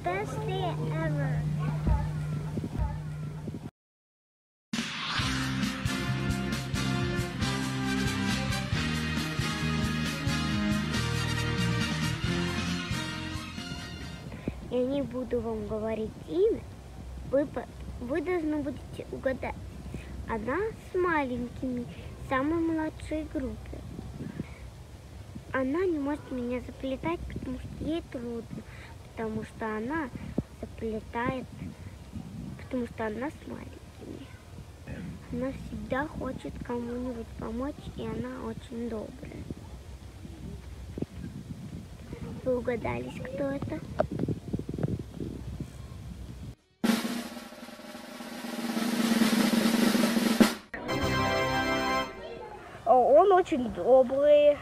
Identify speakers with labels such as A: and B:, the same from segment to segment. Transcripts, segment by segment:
A: best day ever. Я не буду вам говорить имя, вы должны будете угадать. Она с маленькими, самой младшей группы. Она не может меня заплетать, потому что ей трудно, потому что она заплетает, потому что она с маленькими. Она всегда хочет кому-нибудь помочь, и она очень добрая. Вы угадались, кто это? Он очень добрый,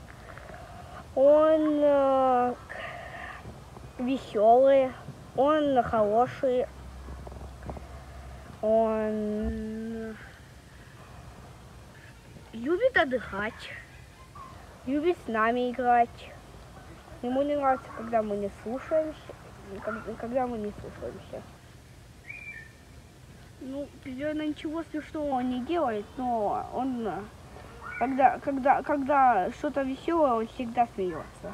A: он веселый, он хороший, он любит отдыхать, любит с нами играть. Ему не нравится, когда мы не слушаемся, Ну, наверное, ничего смешного он не делает, но он, когда что-то веселое, он всегда смеется.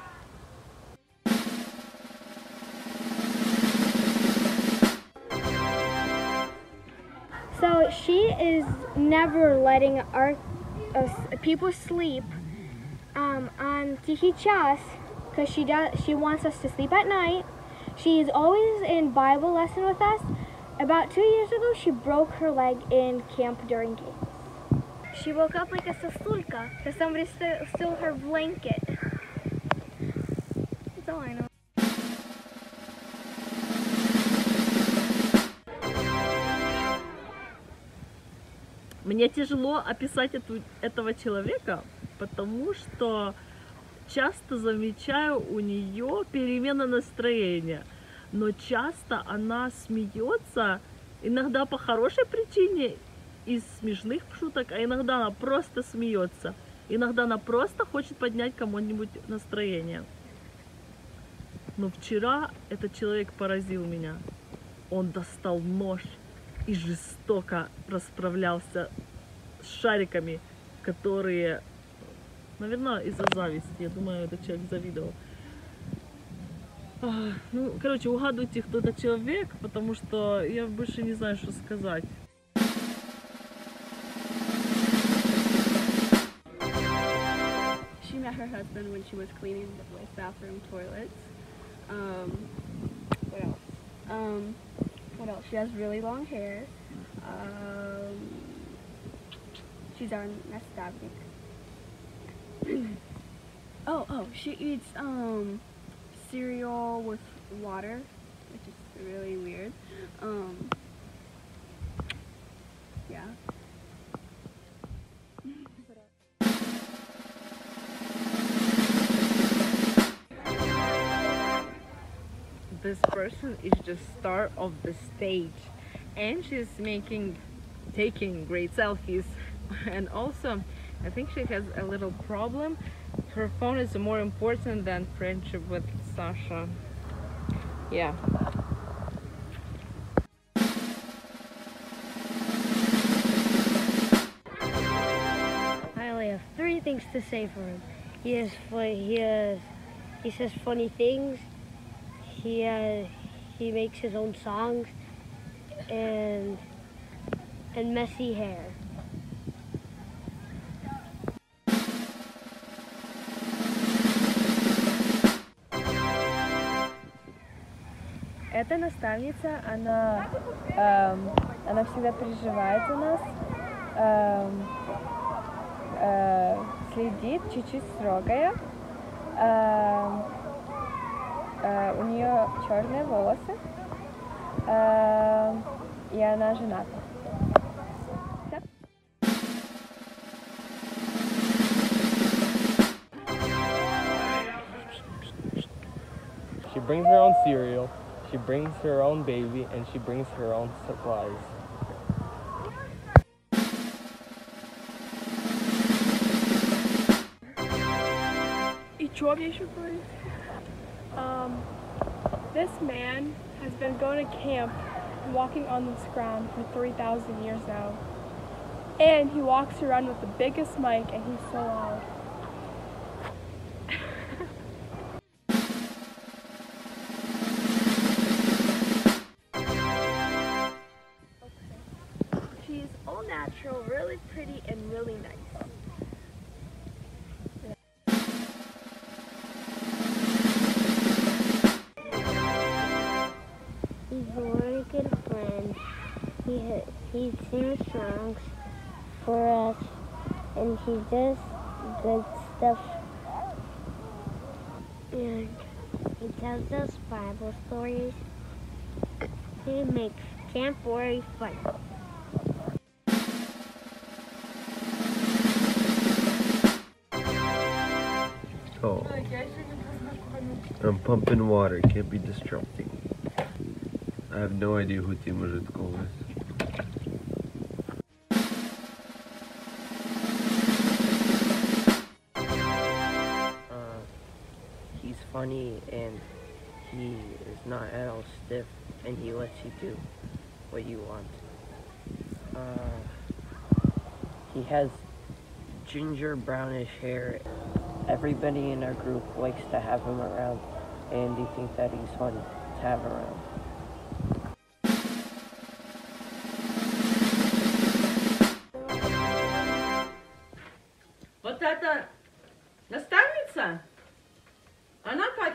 B: So she is never letting our people sleep on Tihi Chas because she wants us to sleep at night. She is always in Bible lesson with us. About 2 years ago, she broke her leg in camp during games. She woke up like a sassulka because somebody stole her blanket. That's all I know.
C: Мне тяжело описать этого человека, потому что часто замечаю у нее перемена настроения. Но часто она смеется, иногда по хорошей причине, из смешных шуток, а иногда она просто смеется. Иногда она просто хочет поднять кому-нибудь настроение. Но вчера этот человек поразил меня. Он достал нож и жестоко расправлялся с шариками, которые, наверное, из-за зависти. Я думаю, этот человек завидовал. Ну, короче, угадывайте, кто этот человек, потому что я больше не знаю, что сказать.
D: She met her husband when she was cleaning the bathroom toilets. What else? What else? She has really long hair. She's our nastavnik. Oh, she eats cereal with water, which is really weird. Yeah.
E: This person is the star of the stage, and she's taking great selfies. And also, I think she has a little problem. Her phone is more important than friendship with Sasha. Yeah.
A: I only have 3 things to say for him. He says funny things. He makes his own songs and messy hair.
F: Эта наставница, она всегда переживает за нас, следит, чуть-чуть строгая. У нее черные волосы, и она жената.
G: She brings her own cereal, she brings her own baby, and she brings her own supplies.
D: И что мне еще говорить?
B: This man has been going to camp and walking on this ground for 3,000 years now. And he walks around with the biggest mic and he's so loud.
F: She's all natural, really pretty, and really nice.
A: He's a really good friend. He sings songs for us, and he does good stuff. And he tells us Bible stories. He makes Camp Worry fun.
H: Oh, I'm pumping water, can't be disrupting. I have no idea who Тима Житков is.
I: He's funny and he is not at all stiff and he lets you do what you want. He has ginger brownish hair. Everybody in our group likes to have him around and they think that he's fun to have around.
C: Вот эта наставница, она как...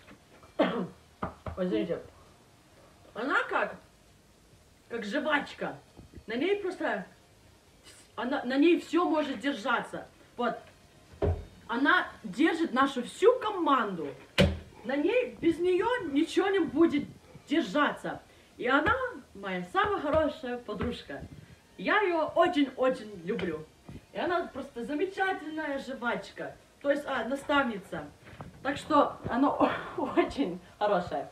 C: Ой, извините. Она как жвачка. На ней просто... на ней все может держаться. Вот. Она держит нашу всю команду. На ней, без нее ничего не будет держаться. И она моя самая хорошая подружка. Я ее очень-очень люблю. И она просто замечательная жвачка. То есть, наставница. Так что она очень хорошая.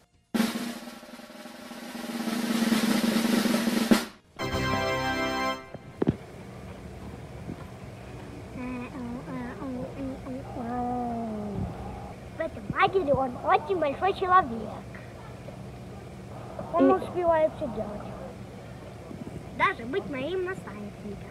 A: В этом лагере он очень большой человек. Он успевает все делать. Даже быть моим наставником.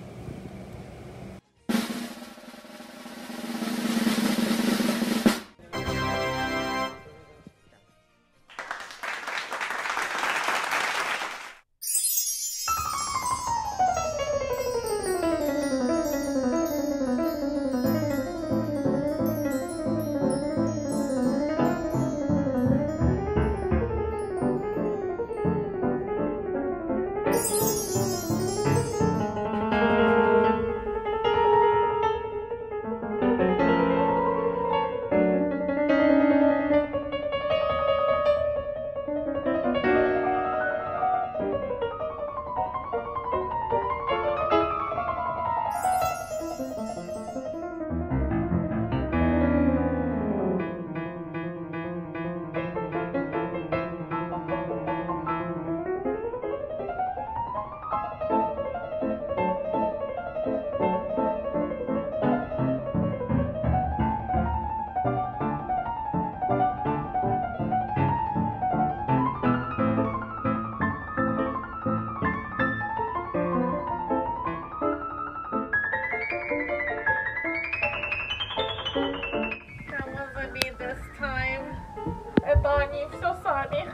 E: Это они все сами.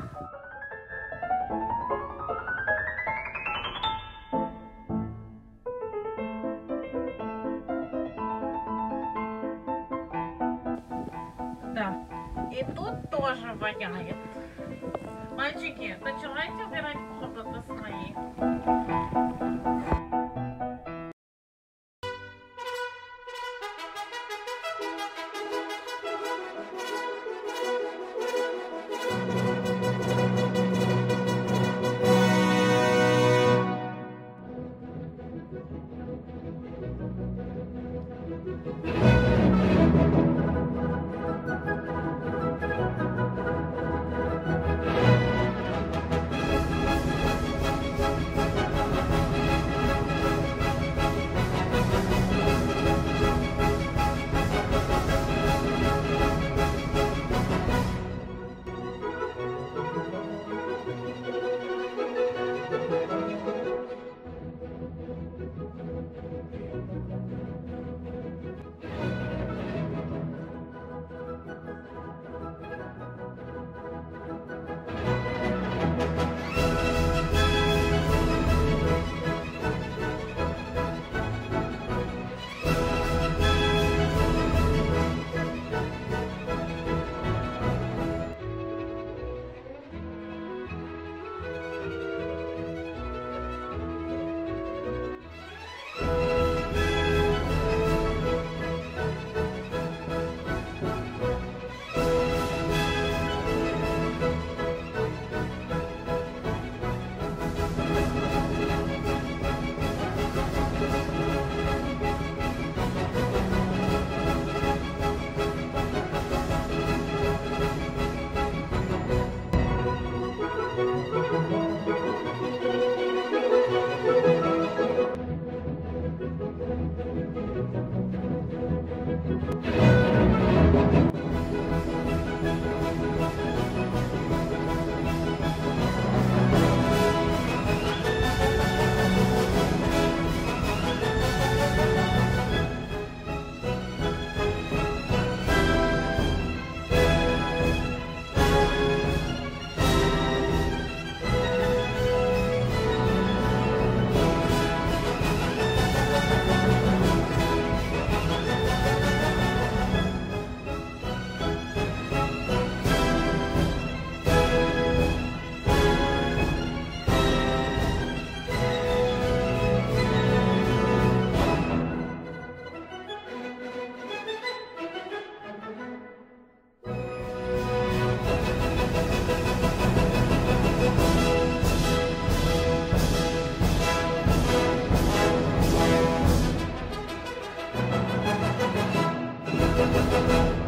E: Да. И тут тоже воняет. Мальчики, начинайте убирать комнаты свои.
C: Пока.